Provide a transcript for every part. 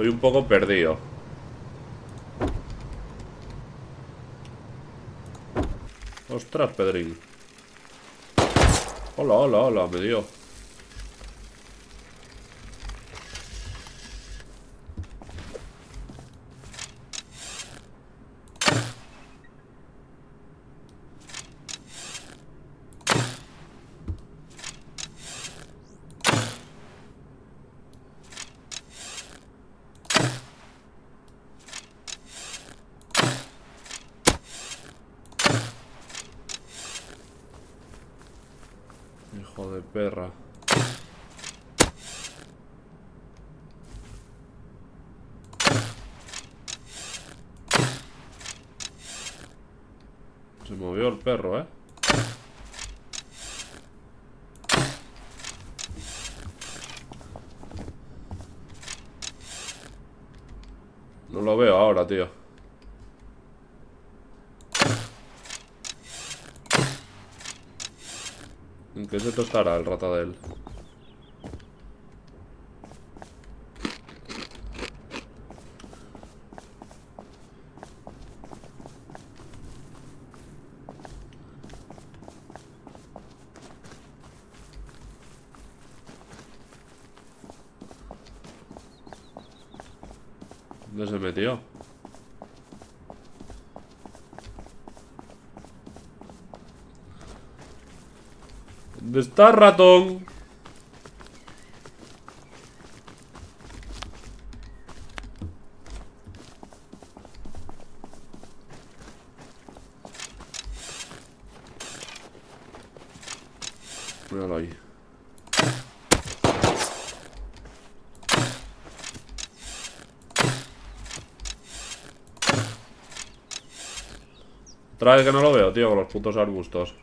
Estoy un poco perdido. Ostras, Pedrín. Hola, hola, hola, me dio. Hijo de perra. Se movió el perro, ¿eh? No lo veo ahora, tío. ¿En qué se tostará el rata de él? ¿Dónde se metió? ¿Dónde está el ratón? Míralo ahí. Otra vez que no lo veo, tío, con los putos arbustos.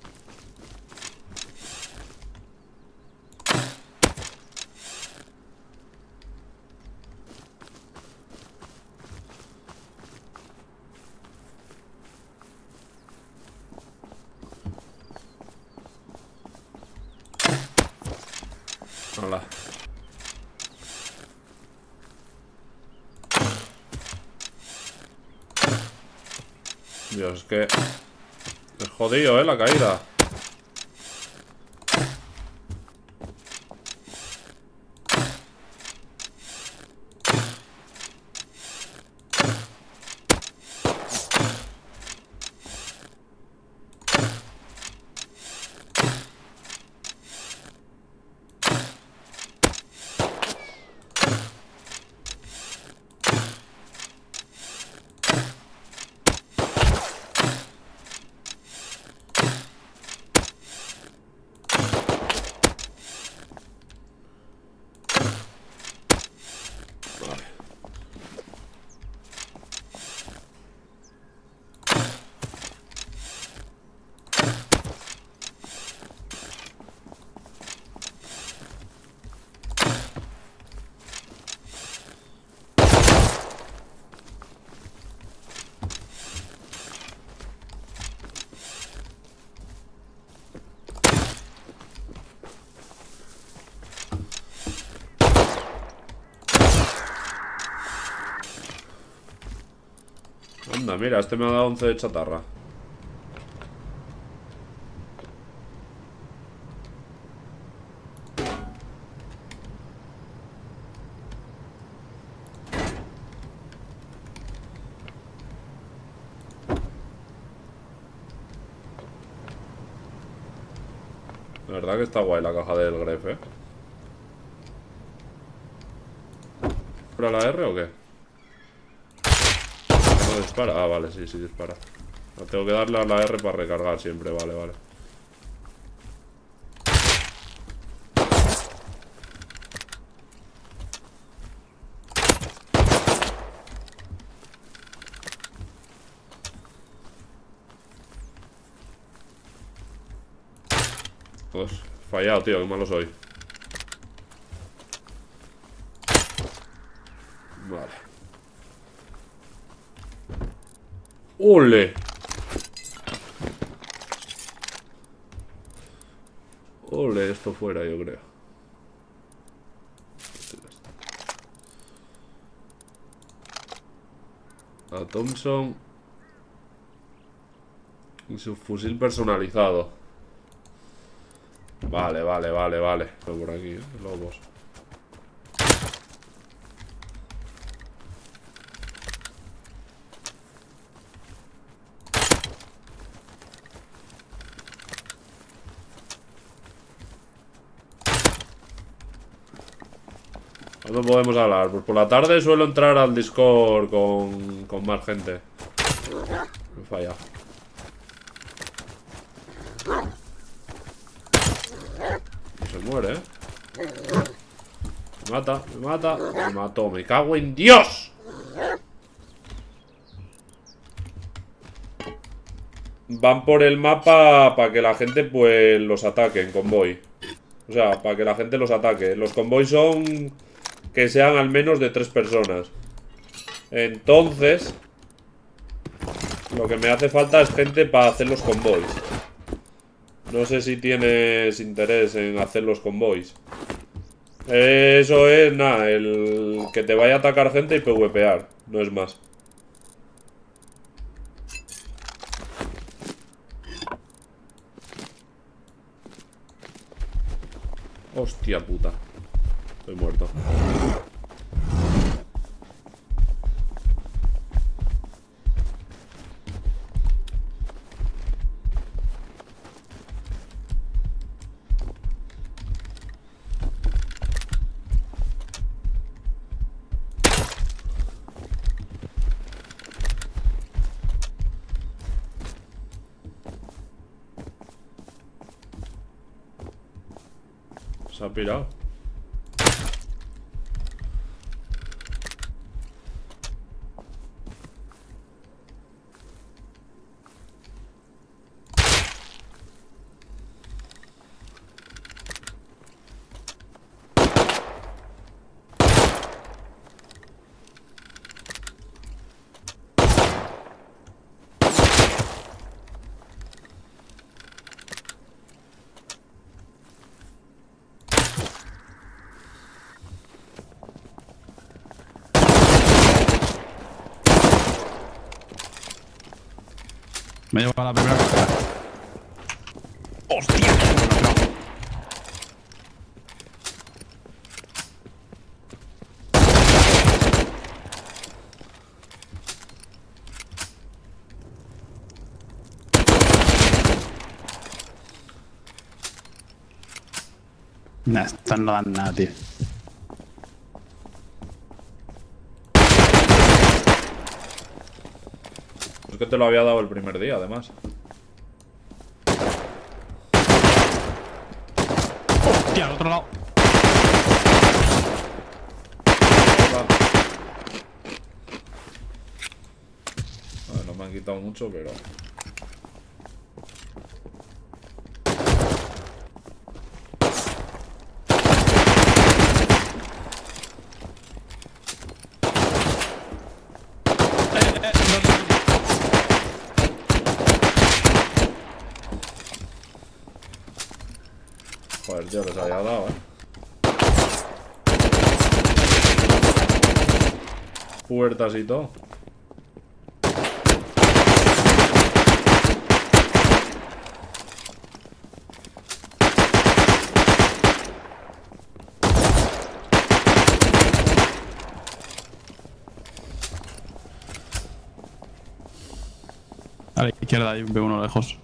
Hola. Dios, es que... es jodido, la caída. Anda, mira, este me ha dado 11 de chatarra. La verdad que está guay la caja del Gref, ¿eh? ¿Para la R o qué? No dispara. Ah, vale, sí, sí dispara. Tengo que darle a la R para recargar siempre, vale, vale. Pues, fallado, tío, qué malo soy. Vale. ¡Ole! Ole, esto fuera, yo creo. La Thompson. Y su fusil personalizado. Vale. Estoy por aquí, lobos. ¿Cuándo podemos hablar? Pues por la tarde suelo entrar al Discord con más gente. Me he fallado. No se muere, ¿eh? Me mató. Me cago en Dios. Van por el mapa para que la gente pues los ataque en convoy. O sea, para que la gente los ataque. Los convoys son que sean al menos de 3 personas. Entonces, lo que me hace falta es gente para hacer los convoys. No sé si tienes interés en hacer los convoys. Eso es, nada, el que te vaya a atacar gente y PvPear. No es más. Hostia puta. Estoy muerto. Se ha pirado. Me llevo a la primera carrera. ¡Hostia! Nah, están no dan nada, tío. Es que te lo había dado el primer día, además. ¡Hostia, al otro lado! Vale, no me han quitado mucho, pero... Joder, tío, les había dado, puertas y todo. A la izquierda hay un B1 lejos.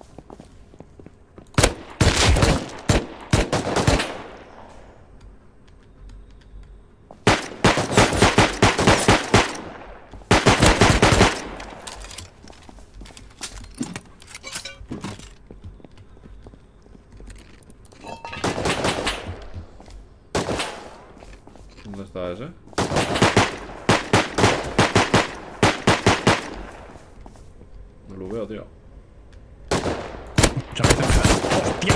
¿Dónde está ese? No lo veo, tío. Muchas veces me da. ¡Hostia!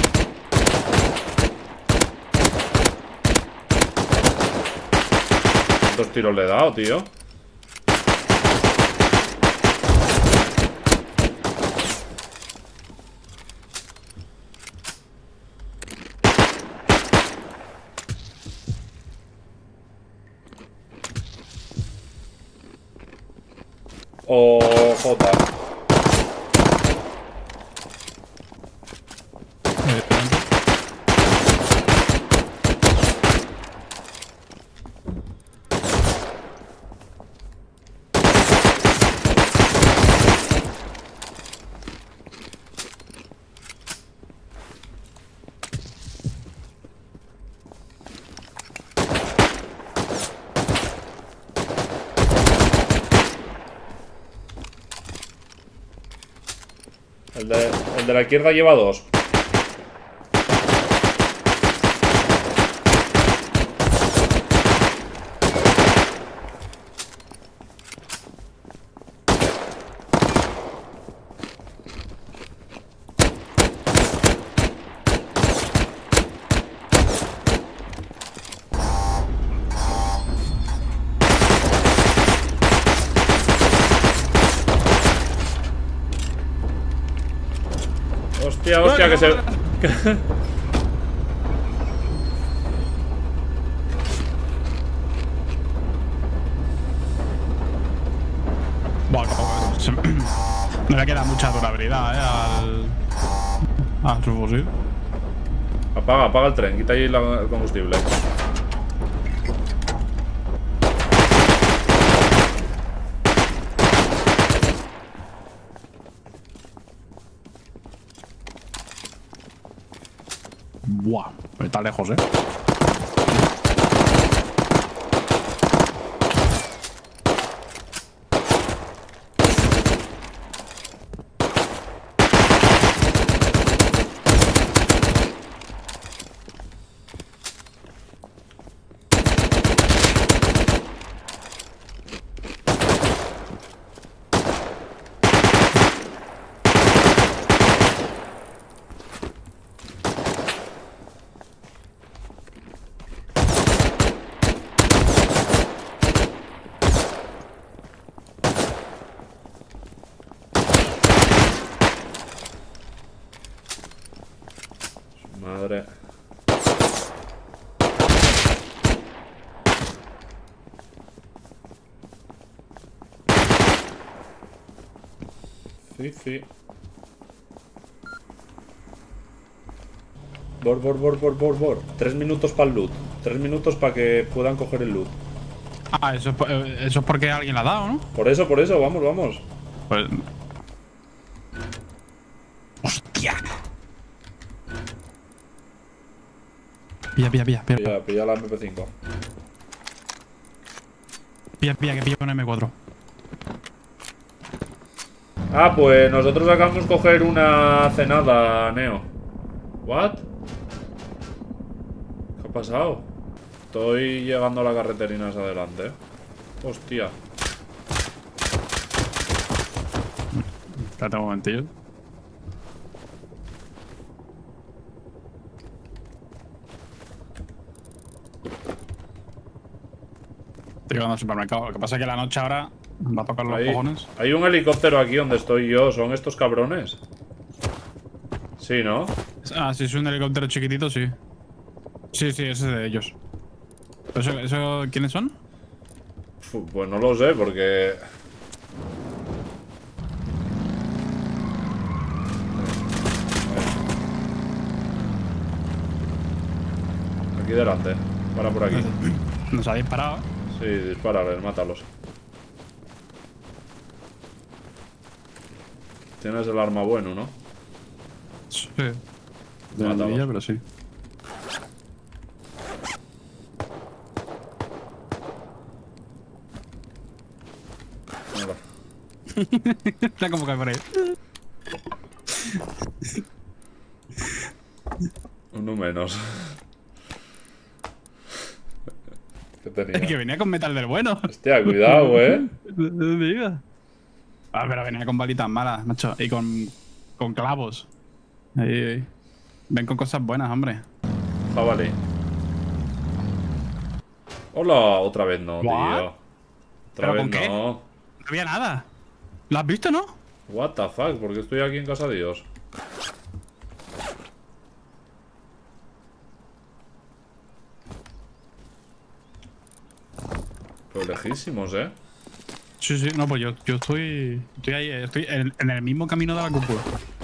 ¿Cuántos tiros le he dado, tío? o J. El de la izquierda lleva 2. Hostia, hostia, que se... Bueno, no le queda mucha durabilidad, al su fusil. Apaga el tren, quita ahí el combustible. Buah, pues está lejos, Madre. Sí. Bor. 3 minutos para el loot. 3 minutos para que puedan coger el loot. Ah, eso es porque alguien la ha dado, ¿no? Por eso, vamos. Pues... ¡Hostia! Pilla. Pilla la MP5. Pilla, que pilla una M4. Ah, pues nosotros acabamos de coger una cenada, Neo. ¿What? ¿Qué ha pasado? Estoy llegando a la carreterina hacia adelante, ¿eh? Hostia. Espérate un momentillo. Estoy llegando al supermercado. Lo que pasa es que la noche ahora va a tocar los cojones. Hay un helicóptero aquí donde estoy yo. ¿Son estos cabrones? Sí, ¿no? Ah, si es un helicóptero chiquitito, sí. Sí, ese es de ellos. ¿Eso quiénes son? Pues no lo sé, porque... Aquí delante. Para por aquí. Nos ha disparado, ¿eh? Sí, dispárales, mátalos. Tienes el arma bueno, ¿no? Sí. De Mátalos. la pero sí. Mira. Está como que por ahí. Uno menos. ¿Qué tenía? Es que venía con metal del bueno. Hostia, cuidado, No me digas. Ah, pero venía con balitas malas, macho. Y con clavos. Ahí. Ven con cosas buenas, hombre. Jabalí. Hola, otra vez no, tío. ¿What? Otra ¿Pero vez con qué? no. No había nada. ¿Lo has visto, no? What the fuck, ¿por qué estoy aquí en casa de Dios? Pero lejísimos, Sí, sí, no, pues yo estoy ahí, estoy en el mismo camino de la cúpula.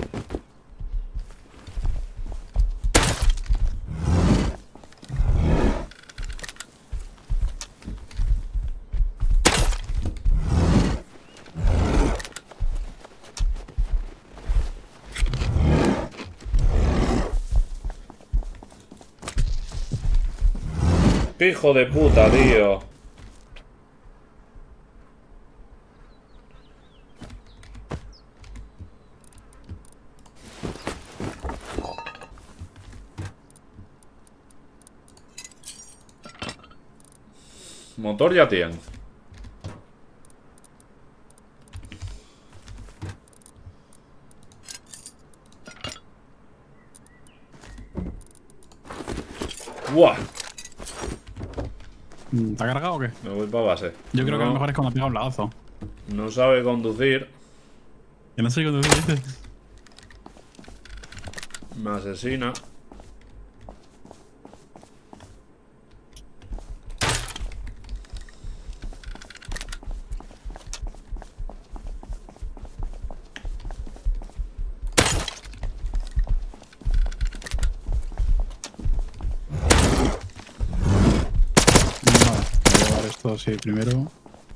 ¡Qué hijo de puta, tío! Motor ya tiene. ¡Buah! ¿Te ha cargado o qué? Me voy para base. Yo creo que lo mejor es cuando pega un lagazo. No sabe conducir. Que no sé cuándo dices. Me asesina. Vale, voy a llevar esto así primero.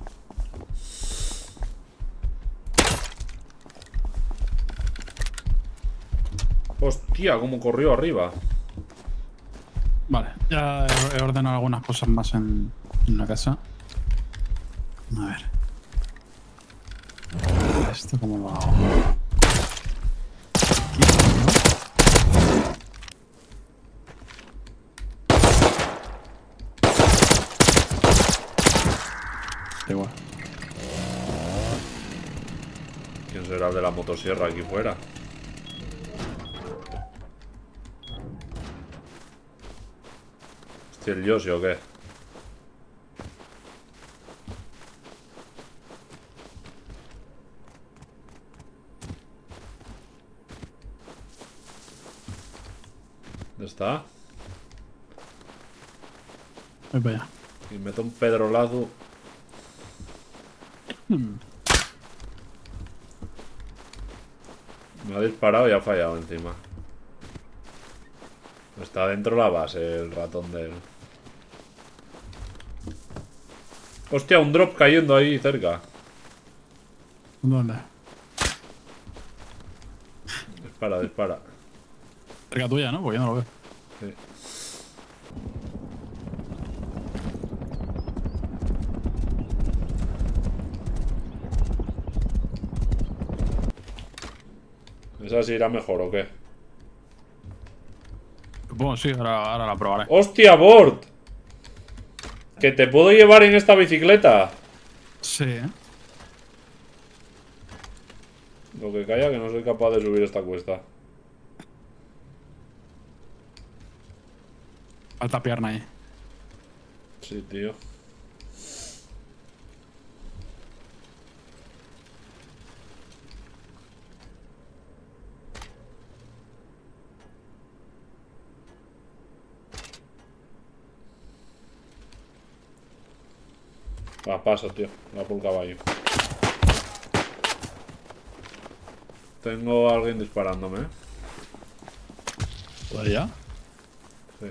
Hostia, cómo corrió arriba. Vale, ya he ordenado algunas cosas más en la casa. A ver. ¿Esto cómo lo hago? Aquí, ¿no? Da igual. ¿Quién será el de la motosierra aquí fuera? Hostia, ¿el Yoshi o qué? ¿Dónde está? Voy para allá. Y meto un pedrolazo. Me ha disparado y ha fallado encima. Está dentro de la base el ratón de él. Hostia, un drop cayendo ahí cerca. ¿Dónde? Dispara, dispara. Cerca tuya, ¿no? Porque yo no lo veo. Sí. ¿Esa sí irá mejor o qué? Supongo, sí, ahora la probaré. ¡Hostia, Bort! ¿Que te puedo llevar en esta bicicleta? Sí, ¿eh? Lo que calla que no soy capaz de subir esta cuesta. Falta pierna ahí. Sí, tío. Va, paso, tío. Va por el caballo. Tengo a alguien disparándome, ¿eh? ¿Todavía? Sí.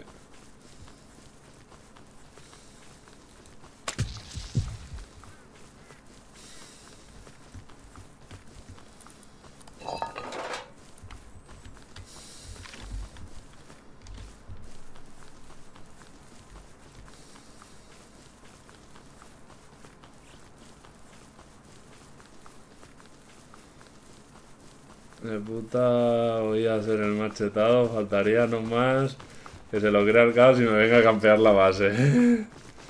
De puta, voy a hacer el machetado. Faltaría nomás que se lo crea el caos y me venga a campear la base.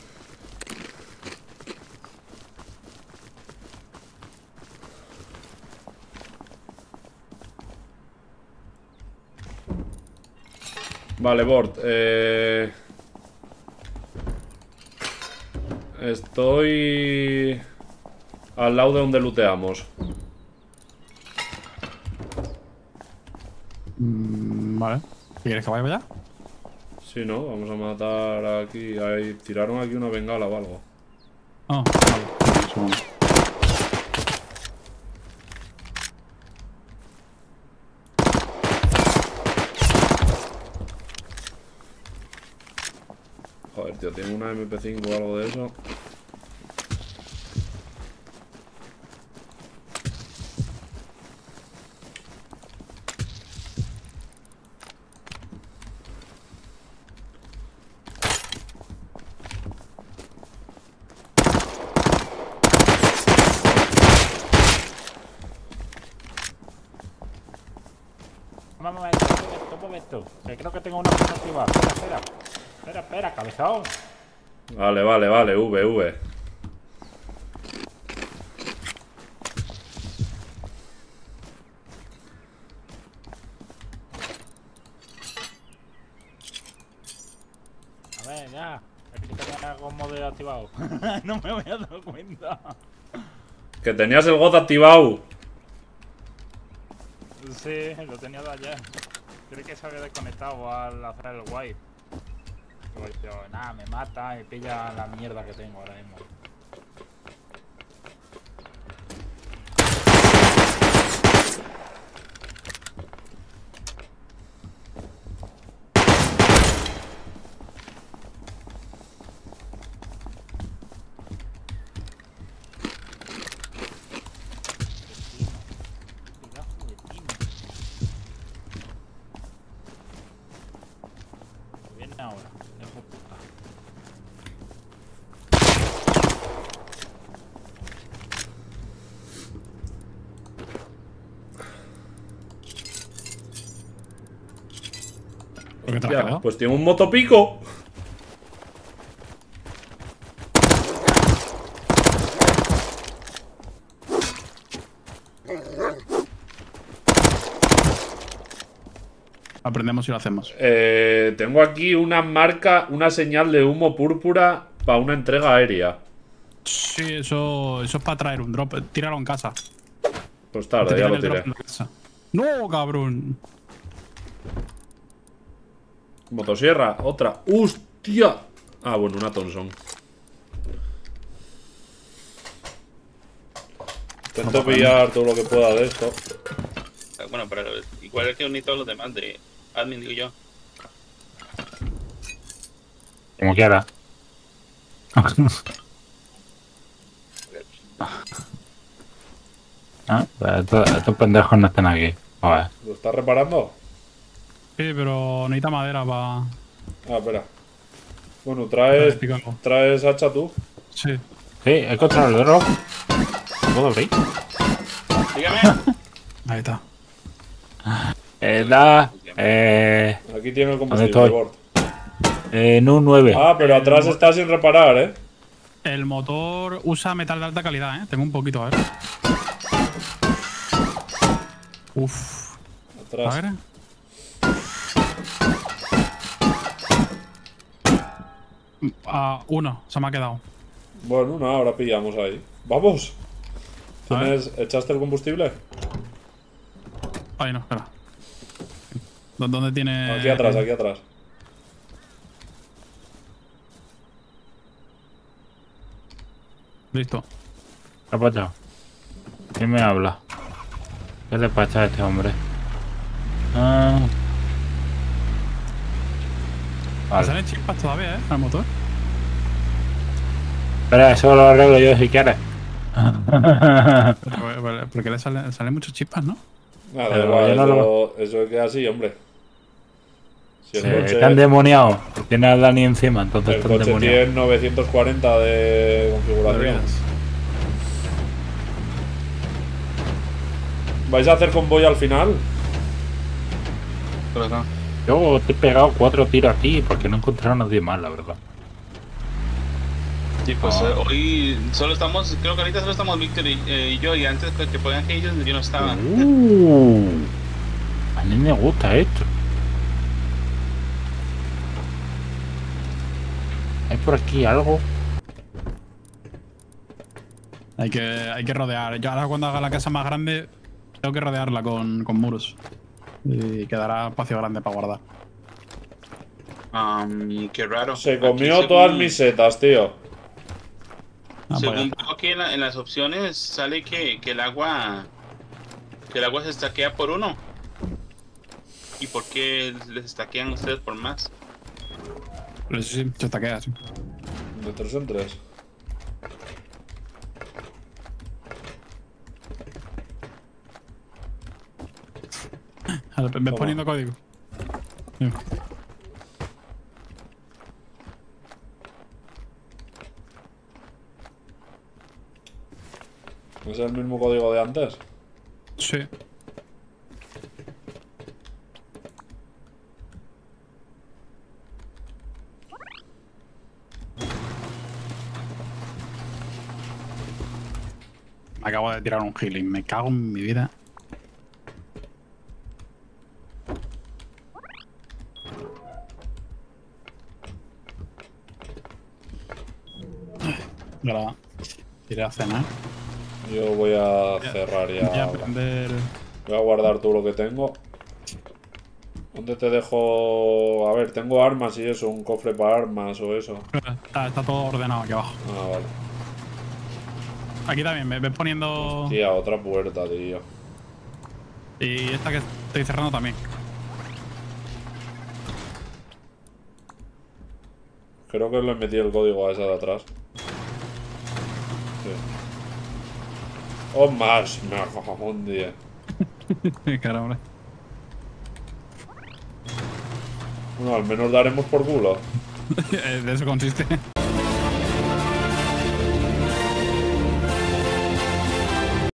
Vale, Bort. Estoy al lado de donde looteamos. Vale. ¿Quieres que vaya para allá? Sí, ¿no? Vamos a matar aquí. Ahí, tiraron aquí una bengala o algo. Ah, vale. Un segundo. Hostia, tiene una MP5 o algo de eso. Un momento. Que creo que tengo una cosa activada. Espera, cabezón. Vale, V. A ver, ya. Es que tenía algo modo activado. No me había dado cuenta. Que tenías el God activado. Sí, lo tenía de ayer. Creí que se había desconectado al hacer el wipe. Digo yo, nada, me mata y pilla la mierda que tengo ahora mismo. Ahora, hijo de puta. ¿Por qué te has Ya, quedado? pues tiene un motopico. Aprendemos y lo hacemos. Tengo aquí una marca, una señal de humo púrpura para una entrega aérea. Sí, eso es para traer un drop. Tíralo en casa. Pues Te tarde, ya tiran lo el drop tiré. en la casa. ¡No, cabrón! Motosierra, otra. ¡Hostia! Ah, bueno, una Thompson. Intento pillar todo lo que pueda de esto. Bueno, pero igual es que uní todos los demás de admin, digo yo. Como quiera. Ah, estos pendejos no están aquí. A ver. ¿Lo estás reparando? Sí, pero necesita madera para. Ah, espera. Bueno, traes hacha tú. Sí. Sí, he encontrado el drop. ¿Puedo abrir? Dígame. Ahí está. Aquí tiene el ¿Dónde combustible, estoy? Bort. En un 9. Ah, pero atrás está sin reparar, ¿eh? El motor usa metal de alta calidad, ¿eh? Tengo un poquito, a ver. Uf. A Atrás. ver. Uno, se me ha quedado. Bueno, no, ahora pillamos ahí. ¡Vamos! A ver. ¿Echaste el combustible? Ahí no, espera. ¿Dónde tiene...? Aquí atrás, aquí atrás. Listo. ¿Qué ha pasado? ¿Quién me habla? ¿Qué le pasa a este hombre? Ah. ¿Me Vale. salen chispas todavía, al motor? Espera, eso lo arreglo yo si quieres. Porque le salen muchos chispas, ¿no? Nada, Pero igual, yo no eso queda así, hombre. Si el Sí, coche, están demoniados. Tiene a Dani encima, entonces el están coche demoniados. tiene 940 de configuración. Olvidas. ¿Vais a hacer convoy al final? Pero no. Yo te he pegado 4 tiros aquí porque no encontraron a nadie más, la verdad. Sí, pues Ah. hoy solo estamos, creo que ahorita solo estamos Víctor y yo, y antes que podían que ellos yo no estaba. A mí me gusta esto. ¿Hay por aquí algo? Hay que rodear. Yo ahora cuando haga la casa más grande, tengo que rodearla con muros. Y quedará espacio grande para guardar. Qué raro. Se Aquí, comió según- todas mis setas, tío. Pues ya Según está. veo aquí en las opciones sale que el agua se estaquea por 1. ¿Y por qué les estaquean ustedes por más? Pero sí, se estaquea, sí. De 3 en 3. A ver, ves poniendo código. Sí. ¿Es el mismo código de antes? Sí. Me acabo de tirar un healing, me cago en mi vida. Ahora iré a cenar. Yo voy a cerrar Voy a ya. aprender. Voy a guardar todo lo que tengo. ¿Dónde te dejo? A ver, tengo armas y eso, un cofre para armas o eso. Está todo ordenado aquí abajo. Ah, vale. Aquí también, me ves poniendo. Tía, otra puerta, tío. Y esta que estoy cerrando también. Creo que le metí el código a esa de atrás. Sí. ¡Oh, más! Me cago en 10. Caramba. Bueno, al menos daremos por culo. De eso consiste.